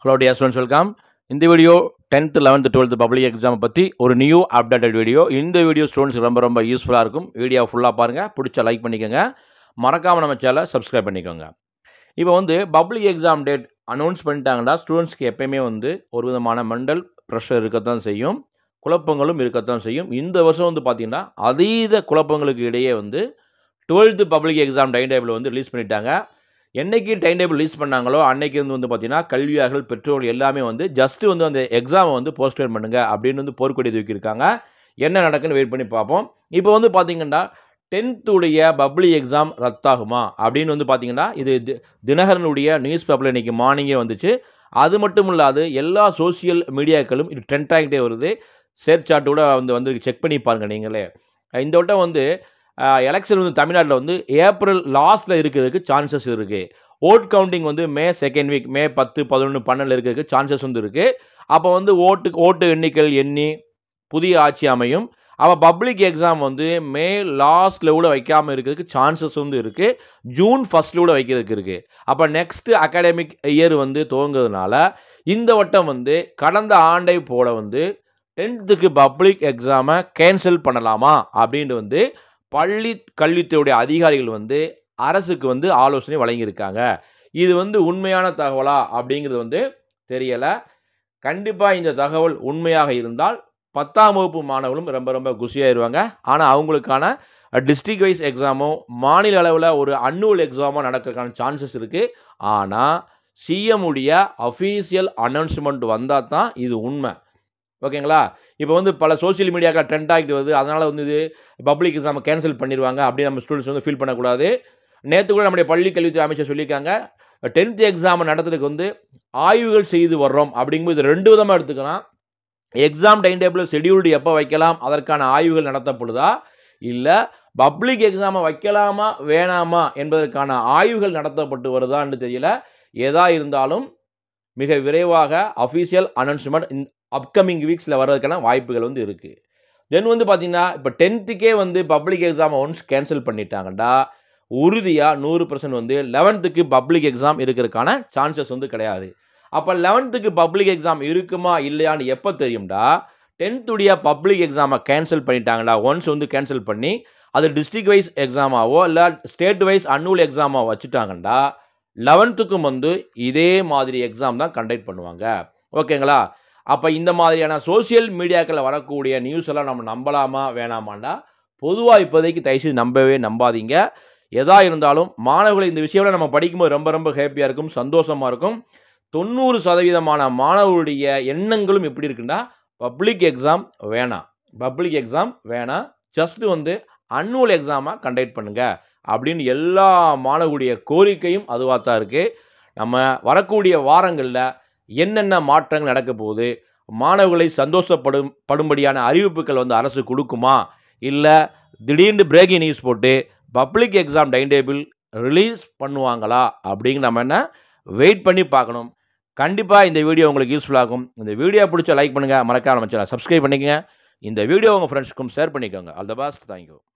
Hello dear students, welcome. In the video 10th, 11th, 12th public exam பத்தி ஒரு new updated video. இந்த வீடியோ ஸ்டூடெண்ட்ஸ்க்கு ரொம்ப யூஸ்ஃபுல்லா இருக்கும். வீடியோ ஃபுல்லா பாருங்க. பிடிச்ச லைக் பண்ணிக்கோங்க. மறக்காம நம்ம சேனலை சப்ஸ்கிரைப் பண்ணிக்கோங்க. இப்போ பப்ளிக் எக்ஸாம் டேட் அனௌன்ஸ் பண்ணிட்டாங்கன்னா ஸ்டூடெண்ட்ஸ்க்கு எப்பயுமே ஒரு விதமான மெண்டல் ப்ரெஷர் இருக்கத்தான் செய்யும், குழப்பங்களும் இருக்கத்தான் செய்யும். இந்த வருஷம் பார்த்தீங்கன்னா அதீத குழப்பங்களுக்கு இடையே 12th public exam time table release பண்ணிட்டாங்க. என்னைக்கு டைம் டேபிள் ரிலீஸ் பண்ணாங்களோ அன்னைக்கு பார்த்தீங்கன்னா கல்வியாளர்கள், பெற்றோர்கள் எல்லாமே ஜஸ்ட் அந்த எக்ஸாமை போஸ்ட்போன் பண்ணுங்க அப்படின்னு போர்க்கொடி தூக்கியிருக்காங்க. என்ன நடக்குன்னு வெயிட் பண்ணி பார்ப்போம். இப்போ பார்த்தீங்கன்னா 10th உடைய பப்ளிக் எக்ஸாம் ரத்தாகுமா அப்படின்னு பார்த்தீங்கன்னா இது தினகரனுடைய நியூஸ் பேப்பரில் இன்றைக்கி மார்னிங்கே வந்துச்சு. அது மட்டும் இல்லாது எல்லா சோசியல் மீடியாக்களும் இது ட்ரெண்ட் ஆகிட்டே வருது. ஷேர் சார்ட் கூட வந்து செக் பண்ணி பாருங்கள் நீங்களே. இந்த வட்டம் எலெக்ஷன் தமிழ்நாட்டில் ஏப்ரல் லாஸ்ட்டில் இருக்கிறதுக்கு சான்சஸ் இருக்குது. Vote counting May second week, May 10, 11, 12 இருக்கிறதுக்கு சான்சஸ் இருக்குது. அப்போ ஓட்டு எண்ணிக்கை எண்ணி புதிய ஆட்சி அமையும். அப்போ பப்ளிக் எக்ஸாம் மே லாஸ்ட்டில் கூட வைக்காமல் இருக்கிறதுக்கு சான்சஸ் இருக்குது. ஜூன் 1 கூட வைக்கிறதுக்கு இருக்குது. அப்போ நெக்ஸ்ட் அகாடமிக் இயர் துவங்குறதுனால இந்த வட்டம் கடந்த ஆண்டை போல் 10th பப்ளிக் எக்ஸாமை கேன்சல் பண்ணலாமா அப்படின்ட்டு பள்ளி கல்வித்துறையுடைய அதிகாரிகள் அரசுக்கு ஆலோசனை வழங்கியிருக்காங்க. இது உண்மையான தகவலா அப்படிங்கிறது தெரியலை. கண்டிப்பாக இந்த தகவல் உண்மையாக இருந்தால் 10ஆம் வகுப்பு மாணவர்களும் ரொம்ப குஷியாயிருவாங்க. ஆனால் அவங்களுக்கான டிஸ்ட்ரிக்ட் வைஸ் எக்ஸாமோ மாநில அளவில் ஒரு அன்னுவல் எக்ஸாமோ நடக்கிறதுக்கான சான்சஸ் இருக்குது. ஆனால் சிஎம் உடைய அஃபீஷியல் அனௌன்ஸ்மெண்ட் வந்தால் தான் இது உண்மை. ஓகேங்களா? இப்போ பல சோசியல் மீடியாக்கள் ட்ரெண்ட் ஆகிட்டு வருது. அதனால் இது பப்ளிக் எக்ஸாமை கேன்சல் பண்ணிடுவாங்க அப்படின்னு நம்ம ஸ்டூடெண்ட்ஸ் ஃபீல் பண்ணக்கூடாது. நேற்று கூட நம்முடைய பள்ளி கல்வித்துறை அமைச்சர் சொல்லியிருக்காங்க, 10th எக்ஸாமை நடத்துறதுக்கு ஆய்வுகள் செய்து வர்றோம். அப்படிங்கும்போது இது 2 விதமாக எடுத்துக்கலாம். எக்ஸாம் டைம் டேபிள் ஷெடியூல்டு எப்போ வைக்கலாம், அதற்கான ஆய்வுகள் நடத்தப்படுதா, இல்லை பப்ளிக் எக்ஸாமை வைக்கலாமா வேணாமா என்பதற்கான ஆய்வுகள் நடத்தப்பட்டு வருதான்னு தெரியல. எதா இருந்தாலும் மிக விரைவாக அஃபீஷியல் அனௌன்ஸ்மெண்ட் அப்கமிங் வீக்ஸில் வர்றதுக்கான வாய்ப்புகள் இருக்குது. தென் பார்த்தீங்கன்னா இப்போ 10th பப்ளிக் எக்ஸாமை ஒன்ஸ் கேன்சல் பண்ணிட்டாங்கண்டா உறுதியாக 100% 11th பப்ளிக் எக்ஸாம் இருக்கிறதுக்கான சான்சஸ் கிடையாது. அப்போ 11th பப்ளிக் எக்ஸாம் இருக்குமா இல்லையான்னு எப்போ தெரியும்டா, 10th உடைய பப்ளிக் எக்ஸாமை கேன்சல் பண்ணிட்டாங்கடா. ஒன்ஸ் கேன்சல் பண்ணி அது டிஸ்ட்ரிக்ட் வைஸ் எக்ஸாமாவோ இல்லை ஸ்டேட் வைஸ் அன்னுவல் எக்ஸாமாவோ வச்சுட்டாங்கண்டா 11th இதே மாதிரி எக்ஸாம் தான் கண்டக்ட் பண்ணுவாங்க. ஓகேங்களா? அப்போ இந்த மாதிரியான சோசியல் மீடியாக்களில் வரக்கூடிய நியூஸ் எல்லாம் நம்ம நம்பலாமா வேணாமாண்டா, பொதுவாக இப்போதைக்கு தயவுசெய்து நம்பாதீங்க. எதா இருந்தாலும் மாணவர்களை இந்த விஷயம்லாம் நம்ம படிக்கும்போது ரொம்ப ஹாப்பியாக இருக்கும், சந்தோஷமாக இருக்கும். 90% மாணவர்களுடைய எண்ணங்களும் எப்படி இருக்குன்னா, பப்ளிக் எக்ஸாம் வேணாம், ஜஸ்ட் அன்னுவல் எக்ஸாமாக கண்டக்ட் பண்ணுங்க அப்படின்னு எல்லா மாணவர்களுடைய கோரிக்கையும் அதுவாக தான் இருக்குது. நம்ம வரக்கூடிய வாரங்களில் என்னென்ன மாற்றங்கள் நடக்க போகுது, மாணவர்களை சந்தோஷப்படும்படியான அறிவிப்புகள் அரசு கொடுக்குமா, இல்லை திடீர்னு பிரேக்கிங் நியூஸ் போட்டு public exam time table release பண்ணுவாங்களா அப்படிங்கிற நம்ம வெயிட் பண்ணி பார்க்கணும். கண்டிப்பாக இந்த வீடியோ உங்களுக்கு யூஸ்ஃபுல்லாகும். இந்த வீடியோ பிடிச்ச லைக் பண்ணுங்கள், மறக்காம நம்ம சேனலை சப்ஸ்கிரைப் பண்ணிக்கங்க. இந்த வீடியோ உங்கள் ஃப்ரெண்ட்ஸுக்கும் ஷேர் பண்ணிக்கோங்க. All the best. தேங்க்யூ.